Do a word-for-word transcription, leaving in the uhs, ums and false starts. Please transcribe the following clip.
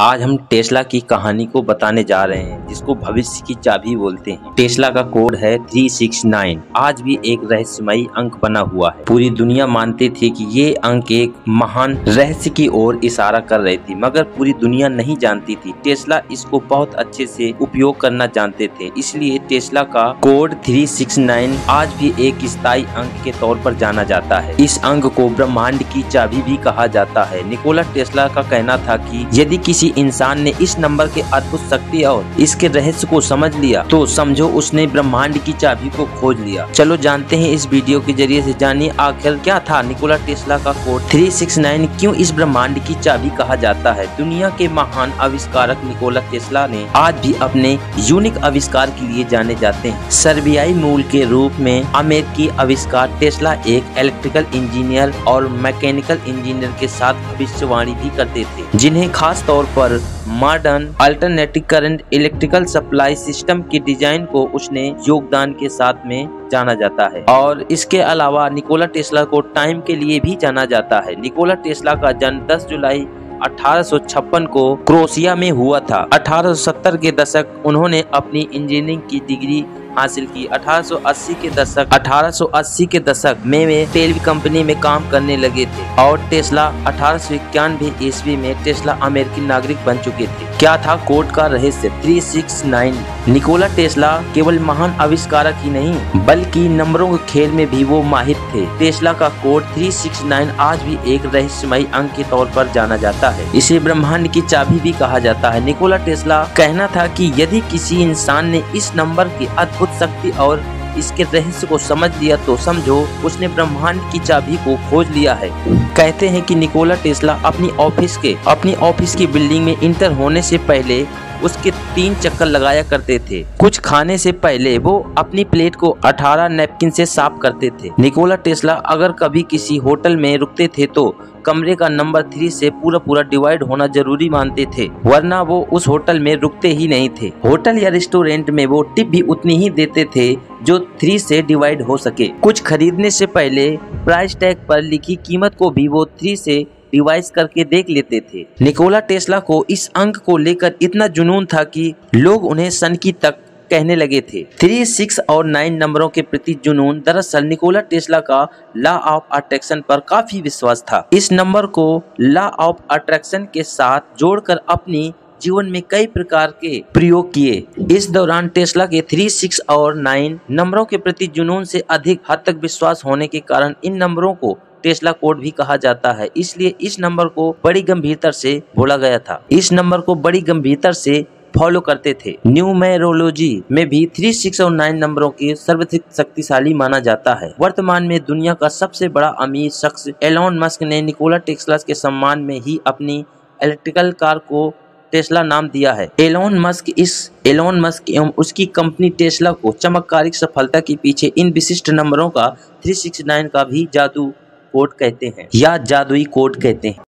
आज हम टेस्ला की कहानी को बताने जा रहे हैं, जिसको भविष्य की चाबी बोलते हैं। टेस्ला का कोड है तीन सौ उनहत्तर। आज भी एक रहस्यमयी अंक बना हुआ है। पूरी दुनिया मानती थी कि ये अंक एक महान रहस्य की ओर इशारा कर रही थी, मगर पूरी दुनिया नहीं जानती थी। टेस्ला इसको बहुत अच्छे से उपयोग करना जानते थे, इसलिए टेस्ला का कोड तीन सौ उनहत्तर आज भी एक स्थायी अंक के तौर पर जाना जाता है। इस अंक को ब्रह्मांड की चाबी भी कहा जाता है। निकोला टेस्ला का कहना था कि यदि किसी इंसान ने इस नंबर के अद्भुत शक्ति और इसके रहस्य को समझ लिया तो समझो उसने ब्रह्मांड की चाबी को खोज लिया। चलो जानते हैं इस वीडियो के जरिए से, जानिए आखिर क्या था निकोला टेस्ला का कोड तीन सौ उनहत्तर, क्यों इस ब्रह्मांड की चाबी कहा जाता है। दुनिया के महान आविष्कारक निकोला टेस्ला ने आज भी अपने यूनिक आविष्कार के लिए जाने जाते हैं। सर्बियाई मूल के रूप में अमेरिकी आविष्कार टेस्ला एक इलेक्ट्रिकल इंजीनियर और मैकेनिकल इंजीनियर के साथ भविष्यवाणी भी करते थे, जिन्हें खास तौर पर modern alternative current electrical supply system की डिजाइन को उसने योगदान के साथ में जाना जाता है। और इसके अलावा निकोला टेस्ला को टाइम के लिए भी जाना जाता है। निकोला टेस्ला का जन्म दस जुलाई अठारह सौ छप्पन को क्रोएशिया में हुआ था। अठारह सौ सत्तर के दशक उन्होंने अपनी इंजीनियरिंग की डिग्री हासिल की। अठारह सौ अस्सी के दशक अठारह सौ अस्सी के दशक में वे टेल कंपनी में काम करने लगे थे और टेस्ला अठारह सौ इक्यानवे ईस्वी में टेस्ला अमेरिकी नागरिक बन चुके थे। क्या था कोड का रहस्य तीन सौ उनहत्तर। निकोला टेस्ला केवल महान आविष्कारक ही नहीं, बल्कि नंबरों के खेल में भी वो माहिर थे। टेस्ला का कोड तीन सौ उनहत्तर आज भी एक रहस्यमयी अंक के तौर पर जाना जाता है। इसे ब्रह्मांड की चाबी भी कहा जाता है। निकोला टेस्ला कहना था कि यदि किसी इंसान ने इस नंबर की अद्भुत शक्ति और इसके रहस्य को समझ लिया तो समझो उसने ब्रह्मांड की चाबी को खोज लिया है। कहते हैं कि निकोला टेस्ला अपनी ऑफिस के अपनी ऑफिस की बिल्डिंग में इंटर होने से पहले उसके तीन चक्कर लगाया करते थे। कुछ खाने से पहले वो अपनी प्लेट को अठारह नैपकिन से साफ करते थे। निकोला टेस्ला अगर कभी किसी होटल में रुकते थे तो कमरे का नंबर थ्री से पूरा पूरा डिवाइड होना जरूरी मानते थे, वरना वो उस होटल में रुकते ही नहीं थे। होटल या रेस्टोरेंट में वो टिप भी उतनी ही देते थे जो थ्री से डिवाइड हो सके। कुछ खरीदने से पहले प्राइस टैग पर लिखी कीमत को भी वो थ्री से डिवाइस करके देख लेते थे। निकोला टेस्ला को इस अंक को लेकर इतना जुनून था कि लोग उन्हें सनकी तक कहने लगे थे। थ्री, सिक्स और नाइन नंबरों के प्रति जुनून दरअसल निकोला टेस्ला का लॉ ऑफ अट्रैक्शन पर काफी विश्वास था। इस नंबर को लॉ ऑफ अट्रैक्शन के साथ जोड़कर अपनी जीवन में कई प्रकार के प्रयोग किए। इस दौरान टेस्ला के थ्री, सिक्स और नाइन नंबरों के प्रति जुनून से अधिक हद तक विश्वास होने के कारण इन नंबरों को टेस्ला कोड भी कहा जाता है। इसलिए इस नंबर को बड़ी गंभीरता से बोला गया था। इस नंबर को बड़ी गंभीरता से फॉलो करते थे। न्यूमेरोलॉजी में भी थ्री, सिक्स और नाइन नंबरों की सर्वाधिक शक्तिशाली माना जाता है। वर्तमान में दुनिया का सबसे बड़ा अमीर शख्स एलोन मस्क ने निकोला टेस्ला के सम्मान में ही अपनी इलेक्ट्रिकल कार को टेस्ला नाम दिया है। एलोन मस्क इस एलोन मस्क एवं उसकी कंपनी टेस्ला को चमत्कारिक सफलता के पीछे इन विशिष्ट नंबरों का तीन सौ उनहत्तर का भी जादू कोड कहते हैं या जादुई कोड कहते हैं।